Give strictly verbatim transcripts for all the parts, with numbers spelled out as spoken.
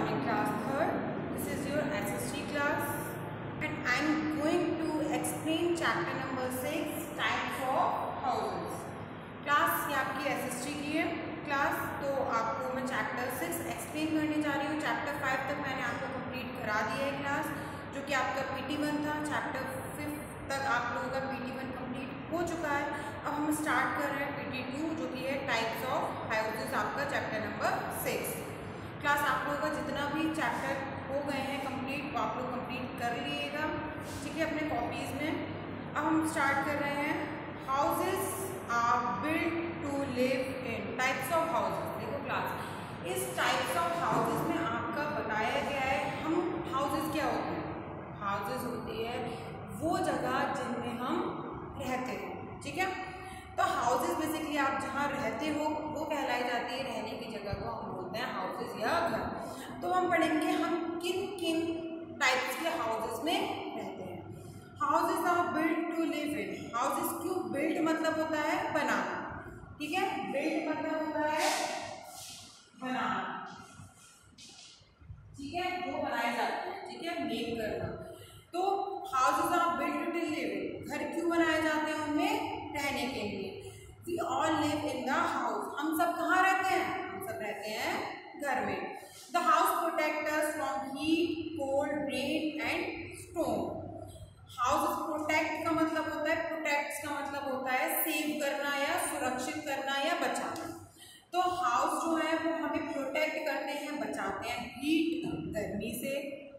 morning, class third. This is your S S T class, and I am going to explain chapter number six, types of houses. Class ये आपकी S S T की है class, तो आपको मैं chapter six explain करने जा रही हूँ. चैप्टर फाइव तक मैंने आपको कंप्लीट करा दिया है क्लास, जो कि आपका पी टी वन था. चैप्टर फिफ्थ तक आप लोगों का पी टी वन कंप्लीट हो चुका है. अब हम स्टार्ट कर रहे हैं पी टी टू, जो कि है टाइप्स ऑफ हाउसेस, आपका चैप्टर नंबर सिक्स. क्लास आप लोगों का जितना भी चैप्टर हो गए हैं कंप्लीट, वो आप लोग कंप्लीट कर लीजिएगा, ठीक है, अपने कॉपीज़ में. अब हम स्टार्ट कर रहे हैं. Houses are built to live in. Types of houses. देखो क्लास, इस टाइप्स ऑफ हाउसेस में आपका बताया गया है हम हाउसेस क्या होते हैं. हाउसेस होती है वो जगह जिनमें हम रहते हैं, ठीक है. तो हाउसेस बेसिकली आप जहाँ रहते हो वो कहलाई जाती है रहने की जगह को हम बोलते हैं हाउसेस या घर. तो हम पढ़ेंगे हम किन किन टाइप्स के हाउसेस में रहते हैं. Houses are built to live in. Houses क्यों? बिल्ट मतलब होता है बनाना, ठीक है. बिल्ट मतलब होता है बनाना, ठीक है, वो बनाए जाते हैं, ठीक है, मेक करना. तो houses are built to live in. घर क्यों बनाए जाते हैं? उनमें रहने के लिए. We all live in the house. हम सब कहाँ रहते हैं? हम सब रहते हैं घर में. The house protect us from heat, cold, rain and storm. House protect का मतलब होता है, प्रोटेक्ट का मतलब होता है सेव करना या सुरक्षित करना या बचाना. तो हाउस जो है वो हमें प्रोटेक्ट करते हैं, बचाते हैं हीट गर्मी से,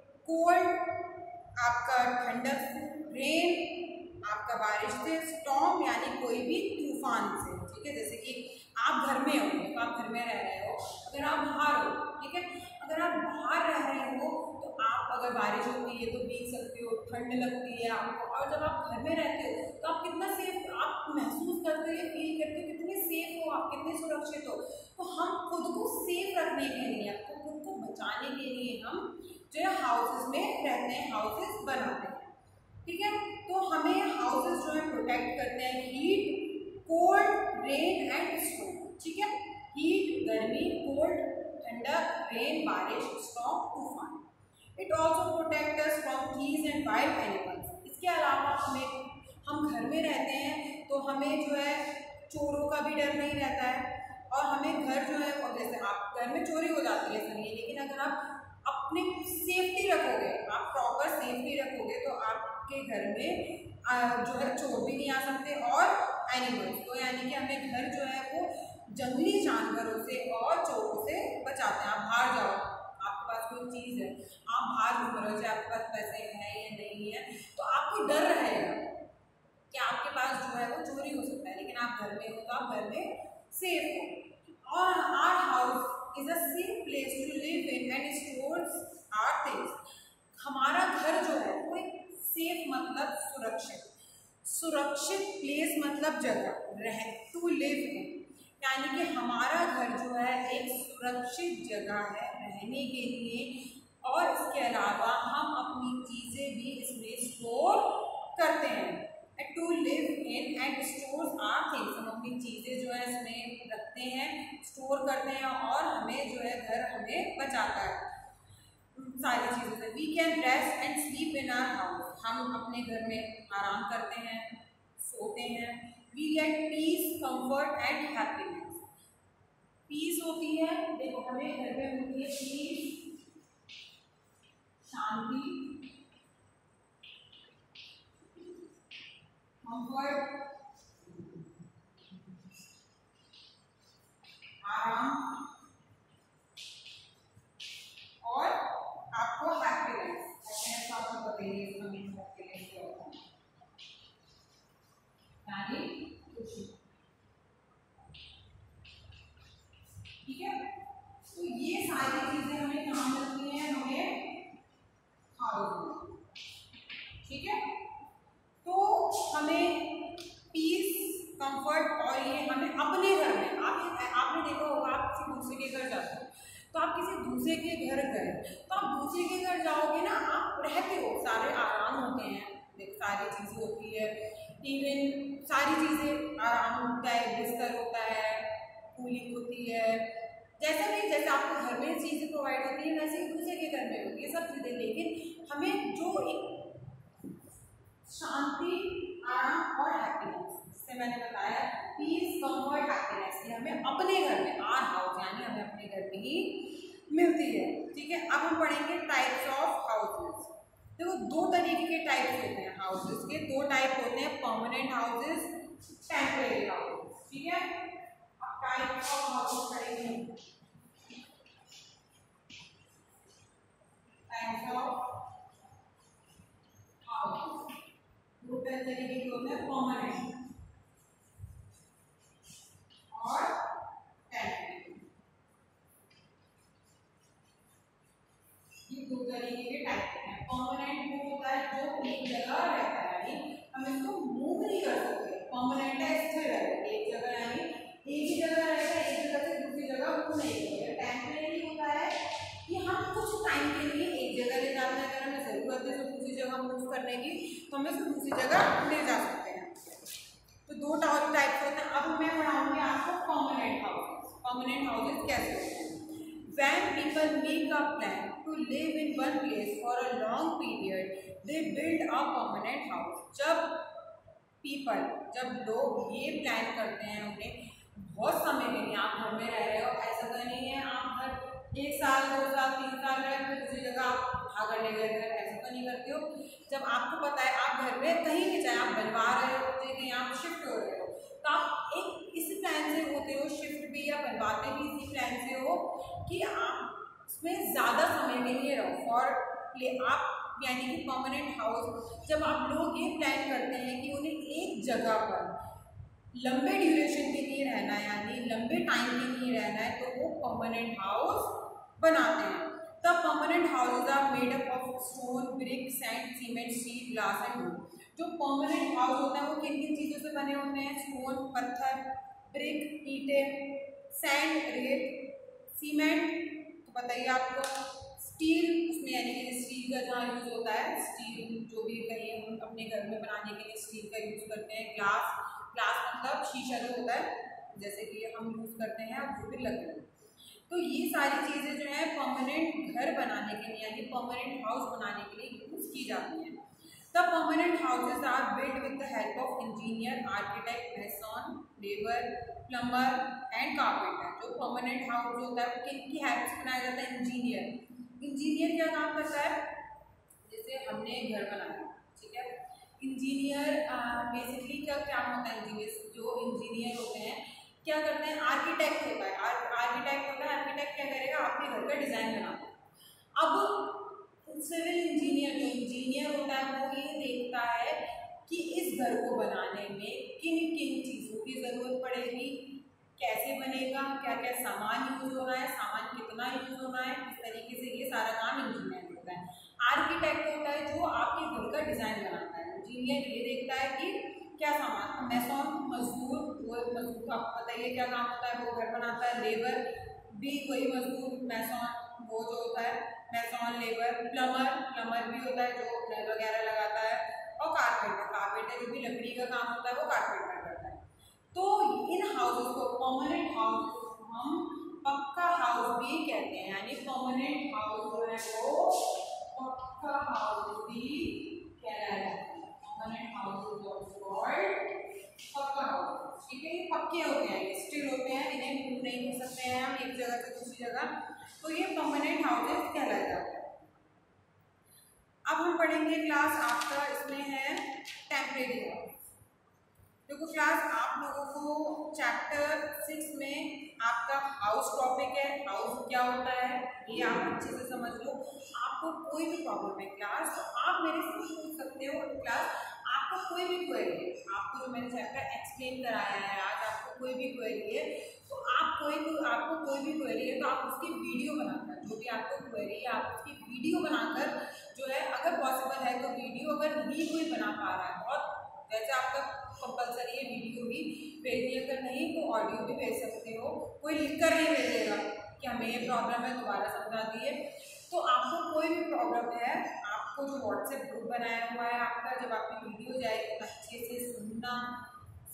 कोल्ड आपका ठंडक से, रेन आपका बारिश से, स्टॉर्म यानी कोई भी तूफान से, ठीक है. जैसे कि आप घर में हो तो आप घर में रह रहे हो, अगर आप बाहर हो, ठीक है, अगर आप बाहर रह रहे हो तो आप अगर बारिश होती है तो भीग सकते हो, ठंड लगती है आपको. और जब आप घर में रहते हो तो आप कितना सेफ आप महसूस करते हो, फील करते हो कितने सेफ हो आप, कितने सुरक्षित हो. तो हम खुद को सेफ रखने के लिए, आपको खुद को बचाने के लिए हम जो है हाउसेस में रहते हैं, हाउसेस बनाते हैं, ठीक है. तो हमें हाउसेस जो है प्रोटेक्ट करते हैं heat, cold, rain and storm, ठीक है. हीट गर्मी, कोल्ड ठंडक, रेन बारिश, स्टॉर्म तूफान. It also protect us from thieves and wild animals. इसके अलावा हमें, हम घर में रहते हैं तो हमें जो है चोरों का भी डर नहीं रहता है. और हमें घर जो है, जैसे आप घर में चोरी हो जाती है सही, लेकिन अगर आप अपनी सेफ्टी रखोगे, आप प्रॉपर सेफ्टी रखोगे तो आपके घर में जो है चोर भी नहीं आ सकते और एनिमल्स. तो यानी कि हमें घर जो है वो जंगली जानवरों से और चोरों से बचाते हैं. आप बाहर जाओ, आपके पास कोई चीज़ है, आप बाहर घूम रहे हो, चाहे आपके पास पैसे हैं या नहीं है, तो आपको डर रहेगा कि आपके पास जो है वो चोरी हो सकता है. लेकिन आप घर में हो तो आप घर में सेफ हो. और our house is a safe place to live in and stores our things. हमारा घर जो है वो एक सेफ मतलब सुरक्षित, सुरक्षित प्लेस मतलब जगह, रह टू लिव इन यानी कि हमारा घर जो है एक सुरक्षित जगह है रहने के लिए. और इसके अलावा हम अपनी चीज़ें भी इसमें स्टोर करते हैं. To live in and stores our things. हम अपनी चीज़ें जो है इसमें रखते हैं, स्टोर करते हैं और हमें जो है घर हमें बचाता है सारी चीज़ों से. We can rest and sleep in our house. हम अपने घर में आराम करते हैं, सोते हैं. We get peace, comfort and happiness. Peace होती है, देखो हमें घर में होती है पीस, शांति, कंफर्ट आराम और आपको हैप्पीनेस. हैप्पीनेस आपको बताइए इसमें हैप्पीनेस क्या होता है, यानी खुशी, ठीक है. तो ये सारी चीजें हमें कहाँ मिलती हैं? हमें हाउस में, ठीक है. तो हमें पीस, कंफर्ट और ये हमें अपने घर में, आप आपने देखा होगा आप किसी दूसरे के घर जाते हो तो आप किसी दूसरे के घर गए तो आप दूसरे के घर जाओगे ना, आप रहते हो, सारे आराम होते हैं, सारी चीज़ें होती है, इवन सारी चीज़ें आराम होता है, बिस्तर होता है, कूलिंग होती है, जैसा भी जैसे आपको घर में चीज़ें प्रोवाइड होती है वैसे ही दूसरे के घर में होती है सब चीज़ें, लेकिन हमें जो एक शांति, आराम और हैप्पीनेस, जैसे मैंने बताया पीस, कंफर्ट, हैप्पीनेस, ये हमें अपने घर में, आर हाउस यानी हमें अपने घर में ही मिलती है। ठीक है, अब हम पढ़ेंगे टाइप्स ऑफ हाउसेस। देखो दो तरीके के टाइप्स होते हैं हाउसेस के, दो टाइप होते हैं, परमानेंट हाउसेस, टेम्परेरी हाउसेस। ठीक है, अब टाइप्स ऑफ हाउसेस पढ़ेंगे। टाइप्स ऑफ हाउसेस दो तरीके के होते हैं, परमानेंट और टेम्परेरी। ये दो तरीके के टाइप हैं। परमानेंट वो होता है जो एक जगह रहता है, यानी हम इसको मूव नहीं कर सकते। परमानेंट है, स्थिर है, एक जगह, यानी एक ही जगह रहता है, एक जगह से दूसरी जगह मूव नहीं करेगा। टेम्परेरी होता है कि हम कुछ टाइम के लिए एक जगह ले जाते हैं, अगर हमें जरूरत है तो दूसरी जगह मूव करने की, तो हम इसको दूसरी जगह ले जा सकते हैं। तो दो टाइप होते हैं। अब मैं पढ़ाऊंगी आपको परमानेंट हाउसेस। परमानेंट हाउसेस कैसे होते हैं? When people make a plan to live in one place for a long period, they build a permanent house. जब people, जब लोग ये प्लान करते हैं उन्हें बहुत समय के लिए, आप घर में रह रहे हो, ऐसा तो नहीं है आप घर एक साल दो साल तीन साल रहे फिर दूसरी जगह आप भाग ले गए घर, ऐसा तो नहीं करते हो। जब आपको पता है आप घर में कहीं भी चाहे आप बनवा रहे हो, कहीं आप शिफ्ट हो रहे हो, तो आप एक इस प्लान से होते हो शिफ्ट भी या बनवाते भी इसी प्लान से हो कि आप इसमें ज़्यादा समय के लिए रहो फॉर प्ले आप, यानी कि परमानेंट हाउस। जब आप लोग ये प्लान करते हैं कि उन्हें एक जगह पर लंबे ड्यूरेशन के लिए रहना है, यानी लंबे टाइम के लिए रहना है, तो वो परमानेंट हाउस बनाते हैं। The permanent houses are made up of stone, brick, sand, cement, steel, glass and wood. जो परमानेंट हाउस होता है वो किन किन चीज़ों से बने होते हैं? स्टोन, पत्थर, ब्रिक, ईंटें, सैंड, रेत, सीमेंट तो बताइए आपको, स्टील उसमें यानी कि स्टील का जहाँ यूज होता है, स्टील जो भी कहीं हम अपने घर में बनाने के लिए स्टील का यूज करते हैं। ग्लास, ग्लास मतलब शीशा जो होता है जैसे कि हम यूज करते हैं, अब जो भी लकड़ी। तो ये सारी चीज़ें जो है परमानेंट घर बनाने के लिए यानी परमानेंट हाउस बनाने के लिए यूज की जाती हैं। The permanent houses are build with the help of engineer, architect, mason, labour, plumber and carpenter. जो परमानेंट हाउस होता है वो किन की हेल्प से बनाया जाता है? इंजीनियर। इंजीनियर क्या काम करता है? जैसे हमने घर बनाया, ठीक है, इंजीनियर बेसिकली क्या काम होता है? इंजीनियर जो इंजीनियर होते हैं क्या करते हैं? आर्किटेक्ट होता है, आर्किटेक्ट होता है। आर्किटेक्ट क्या करेगा? आपके घर का डिजाइन बनाता है। अब सिविल इंजीनियर जो इंजीनियर होता है वो ये देखता है कि इस घर को बनाने में किन किन चीज़ों की ज़रूरत पड़ेगी, कैसे बनेगा, क्या क्या सामान यूज होना है, सामान कितना यूज होना है, इस तरीके से ये सारा काम इंजीनियर होता है। आर्किटेक्ट होता है जो आपके घर का डिज़ाइन बनाता है। इंजीनियर ये देखता है कि क्या सामान, मैसन मजदूर, वो मजदूर को आपको बताइए क्या काम होता है, वो घर बनाता है। लेबर भी वही मजदूर, मैसन वो जो होता है मैसन लेबर। प्लम्बर, प्लम्बर भी होता है जो नल वगैरह लगाता है। और कारपेंटर, कारपेंटर जो भी लकड़ी का काम होता है वो कारपेंटर करता है। तो इन हाउसेस को परमानेंट हाउस हम पक्का हाउस भी कहते हैं, यानी परमानेंट हाउस जो है वो पक्का हाउस भी कहलाता है। Permanent house is also called pucca house. ठीक है, ये पक्के होते हैं, ये स्थिर होते हैं, इन्हें मूव नहीं कर सकते हैं हम एक जगह से दूसरी जगह, तो ये परमानेंट हाउसेस कहलाए जाते हैं। अब हम पढ़ेंगे क्लास आपका इसमें है टेम्परेरी हाउस। देखो क्लास आप लोगों को चैप्टर सिक्स में आपका हाउस टॉपिक है, हाउस क्या होता है ये आप अच्छे से समझ लो। आपको कोई भी प्रॉब्लम है क्लास तो आप मेरे से पूछ सकते हो। क्लास आपको कोई भी क्वेरी है, आपको जो मैंने चैप्टर एक्सप्लेन कराया है आज, आपको कोई भी क्वेरी है तो आप कोई भी आपको कोई भी क्वेरी है तो आप उसकी वीडियो बनाकर, जो भी आपको क्वेरी है आप उसकी वीडियो बनाकर जो है, अगर पॉसिबल है तो वीडियो, अगर नहीं कोई बना पा रहा है बहुत, वैसे आपका कंपलसरी है वीडियो भी भेजनी, अगर नहीं तो ऑडियो भी भेज सकते हो। कोई लिख कर नहीं भेजेगा कि हमें ये प्रॉब्लम है दोबारा समझा दिए। तो आपको कोई भी प्रॉब्लम है, आपको जो व्हाट्सएप ग्रुप बनाया हुआ है आपका, जब आपकी वीडियो जाएगी अच्छे से सुनना,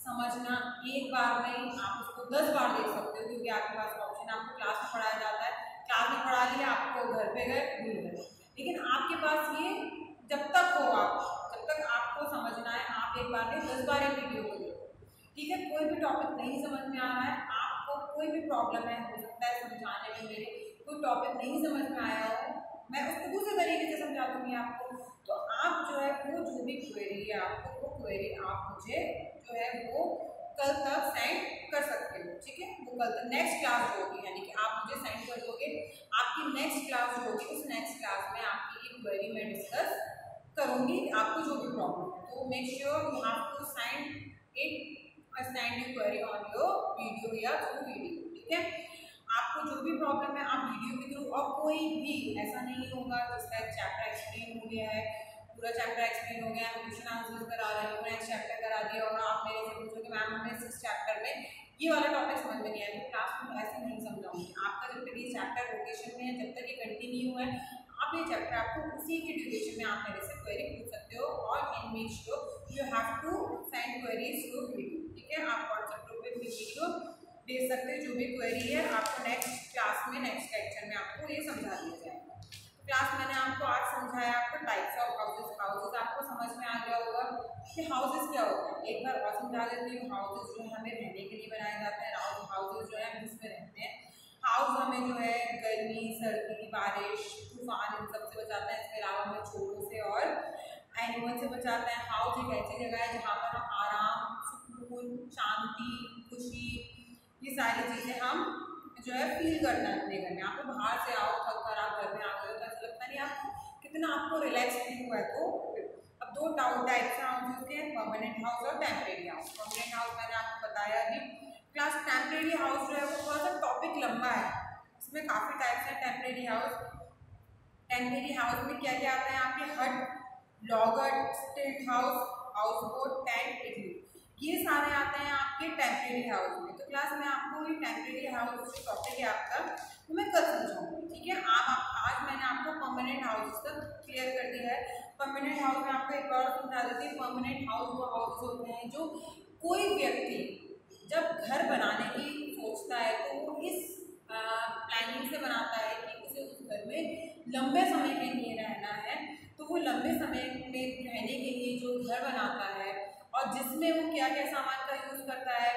समझना एक बार नहीं, आप उसको दस बार देख सकते हो, क्योंकि आपके पास ऑप्शन, आपको क्लास में पढ़ाया जाता है, क्लास में पढ़ा लिया, आपको घर पे गए भूल गए। लेकिन आपके पास ये जब तक हो, आप जब तक आपको समझना है, आप एक बार नहीं दस बार एक वीडियो को देखो, ठीक है। कोई भी टॉपिक नहीं समझ में आ रहा है, आपको कोई भी प्रॉब्लम है, हो सकता है समझाने में मेरे कोई टॉपिक नहीं समझ में आया हो, मैं उसको दूसरे तरीके से समझा दूंगी आपको, तो आप जो है वो जो भी क्वेरी है आपको, वो क्वेरी आप मुझे जो है वो कल तक सेंड कर सकते हो, ठीक है। वो कल तक नेक्स्ट क्लास जो होगी, यानी कि आप मुझे सेंड कर दोगे, आपकी नेक्स्ट क्लास जो होगी उस नेक्स्ट क्लास में आपकी ये क्वेरी मैं डिस्कस करूंगी, आपको जो भी प्रॉब्लम है। तो make sure you have to send it send you query on your video या थ्रू वीडियो, ठीक है। आपको जो भी प्रॉब्लम है आप वीडियो के थ्रू, और कोई भी ऐसा नहीं होगा जिसका चैप्टर एक्सप्लेन हो गया है, पूरा चैप्टर एक्सप्लेन हो गया है, क्वेश्चन आंसर करा रहे हो, नेक्स्ट चैप्टर करा दिया और आप मेरे से पूछो कि मैम हमें सिक्स चैप्टर में ये वाला टॉपिक समझ में नहीं आया, तो क्लास में ऐसे नहीं समझाऊंगी। आपका जब तक ये चैप्टर रोटेशन में है, जब तक ये कंटिन्यू है, आप ये चैप्टर आपको उसी की ड्यूरेशन में आप मेरे से क्वेरी पूछ सकते हो, और इन make sure you have to send queries through video, ठीक है। आप व्हाट्सएप ग्रुप पे वीडियो भेज सकते हो, जो भी क्वेरी है आपको नेक्स्ट क्लास में, नेक्स्ट लेक्चर में आपको ये समझा दिया जाएगा। क्लास मैंने आपको आज समझाया, आपको टाइप्स ऑफ हाउसेस, हाउसेस आपको समझ में आ गया होगा कि हाउसेस क्या होता है। एक बार और समझा देती हूँ, हाउसेस जो है हमें रहने के लिए बनाए जाते हैं, हाउसेस जो है हम जिसमें रहते हैं। हाउस हमें जो है गर्मी, सर्दी, बारिश, तूफान इन सब से बचाता है, इसके अलावा हमें चोरों से और एनिमल से बचाता है। हाउस एक ऐसी जगह है जहाँ पर हम आराम, सुकून, शांति, खुशी, ये सारी चीज़ें हम जो है फील करना है अपने घर में। आप बाहर से आओ, थक कर आप घर में आ गए हो तो ऐसा लगता नहीं आपको कितना आपको रिलैक्स फील हुआ है। तो अब दो टाइप्स के हाउसेस के हैं, परमानेंट हाउस और टेम्परेरी हाउस। परमानेंट हाउस मैंने आपको बताया अभी क्लास। टेम्परेरी हाउस जो है वो थोड़ा सा टॉपिक लंबा है, इसमें काफ़ी टाइप्स हैं टेम्परेरी हाउस। टेम्परेरी हाउस में क्या क्या आता है आपके हट, लॉगर, stilt house, house boat, tent, इडली, ये सारे आते हैं आपके टेम्परेरी हाउस में। तो क्लास में आपको ये टेम्परेरी हाउस जो टॉपिक है आपका वो मैं कल समझाऊंगी, ठीक है। आप, आप आज मैंने आपको परमानेंट हाउस तक क्लियर कर दिया है। परमानेंट हाउस में आपको एक बार समझा देती है। परमानेंट हाउस वो हाउस होते हैं जो कोई व्यक्ति जब घर बनाने की सोचता है तो वो इस प्लानिंग से बनाता है कि उसे उस घर में लंबे समय के लिए रहना है। तो वो लंबे समय में रहने के लिए जो घर बनाता है और जिसमें वो क्या क्या सामान का यूज़ करता है,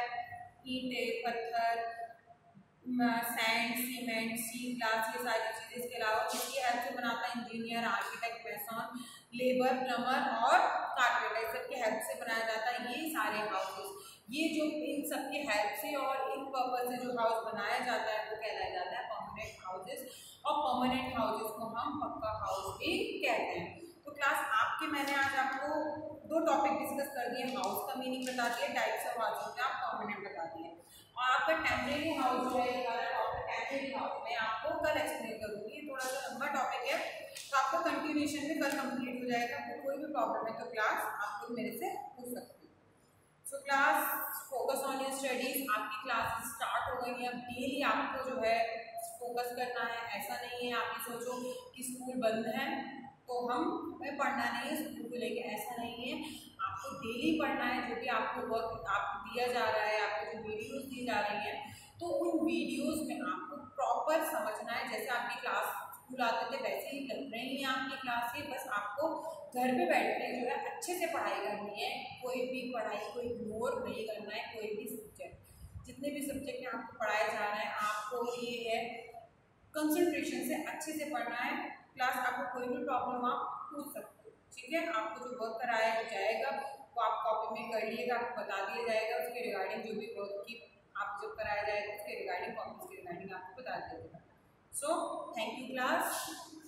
ईंटें, पत्थर, सैंड, सीमेंट, स्टील, ग्लास, ये सारी चीज़ें। इसके अलावा किसकी हेल्प से बनाता है, engineer, architect, mason, labour, plumber और कारपेंटर, सबकी हेल्प से बनाया जाता है ये सारे हाउसेस। ये जो इन सबकी हेल्प से और इन पर्पज से जो हाउस बनाया जाता है वो कहलाया जाता है परमानेंट हाउसेस। और परमानेंट हाउसेस को हम पक्का हाउस भी कहते हैं। तो क्लास आपके मैंने आज आपको दो टॉपिक डिस्कस कर दिए, हाउस का मीनिंग बता दिए, टाइप्स ऑफ हाउस का परमानेंट बता दिए, और आपका टेम्परेरी हाउस जो है ये वाला टॉपिक टेम्परेरी हाउस में आपको कल एक्सप्लेन करूँगी। थोड़ा सा लंबा टॉपिक है तो आपको कंटिन्यूएशन में कल कंप्लीट हो जाएगा। तो कोई भी प्रॉब्लम है तो क्लास आप लोग मेरे से पूछ सकते हो। So class focus on your studies, आपकी क्लास स्टार्ट हो गई है। अब डेली आपको जो है फोकस करना है, ऐसा नहीं है आप ये सोचो कि स्कूल बंद है तो हम पढ़ना नहीं है, स्कूल को लेके ऐसा नहीं है। आपको डेली पढ़ना है, जो भी आपको वर्क आपको दिया जा रहा है, आपको जो वीडियोस दी जा रही हैं तो उन वीडियोस में आपको प्रॉपर समझना है। जैसे आपकी क्लास स्कूल आते थे वैसे ही लग रही है आपकी क्लास से, बस आपको घर पे बैठ के जो है अच्छे से पढ़ाई करनी है। कोई भी पढ़ाई को इग्नोर नहीं करना है, कोई भी सब्जेक्ट, जितने भी सब्जेक्ट में आपको पढ़ाया जा रहा है आपको ये है कंसंट्रेशन से अच्छे से पढ़ना है। क्लास आपको कोई भी प्रॉब्लम आप पूछ सकते हो, ठीक है। आपको जो वर्क कराया जाएगा वो आप कॉपी में कर लीजिएगा, आपको बता दिया जाएगा उसके रिगार्डिंग, जो भी वर्क की आप जब कराया जाएगा उसके रिगार्डिंग, कॉपीज के रिगार्डिंग आपको बता दिया जाएगा। So thank you class.